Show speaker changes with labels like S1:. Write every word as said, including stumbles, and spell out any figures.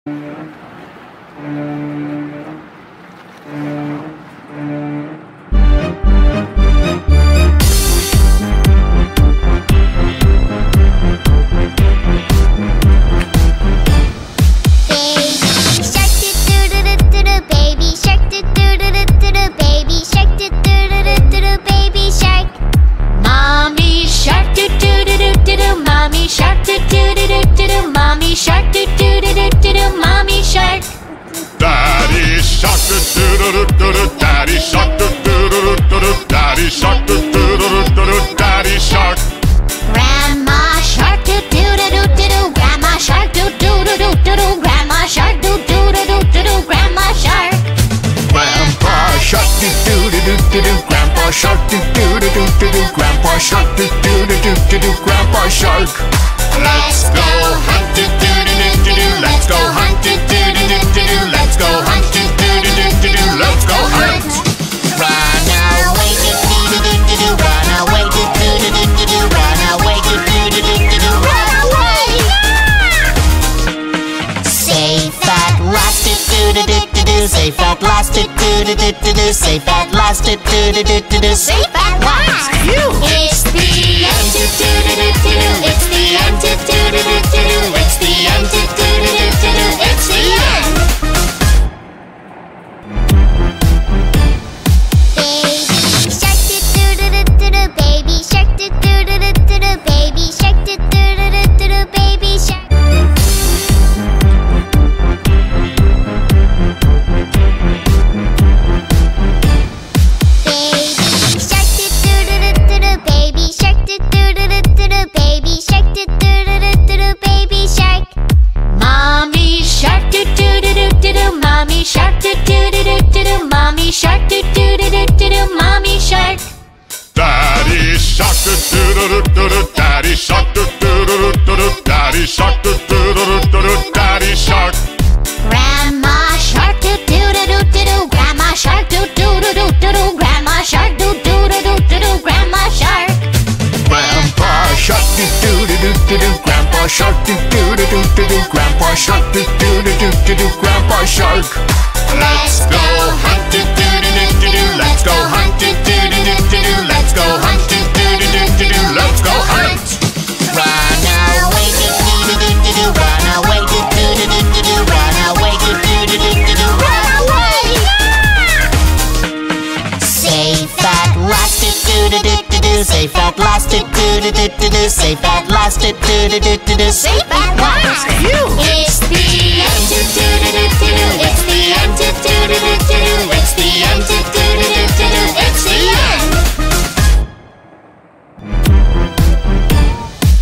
S1: Safe at last, do do do do do. Safe at last, do do do do do. Safe at last. It's the end. Do do do do do. It's the end. Do do do do do. It's the end. Do do do do do. It's the end. Baby shark, do do do do do do. Baby shark, do do do do do do. Baby shark, do do do do do. Baby shark. Mommy shark, do do do do do do. Mommy shark, do do do do do do. Mommy shark.
S2: Daddy shark, do do do do do. Daddy shark, do do do do do. Daddy shark, do do do do do. Daddy shark.
S1: Grandma shark, do do do do do do. Grandma shark, do do do do do do. Grandma shark, do do do do do do. Grandma shark.
S2: Grandpa shark, do do do do do do. Grandpa shark, do do do do do do. Grandpa shark, do do do do do do. Grandpa shark. Let's go hunt, do do do do do. Let's go hunt, do do do do do. Let's go hunt, do do do do do. Let's go hunt.
S1: Run away, do do do do do. Run away, do do do do do. Run away, do do do do do. Run away. Safe at last, do do do do do. Safe at last, do do do do do. Safe at last, do do do do do. Safe at last.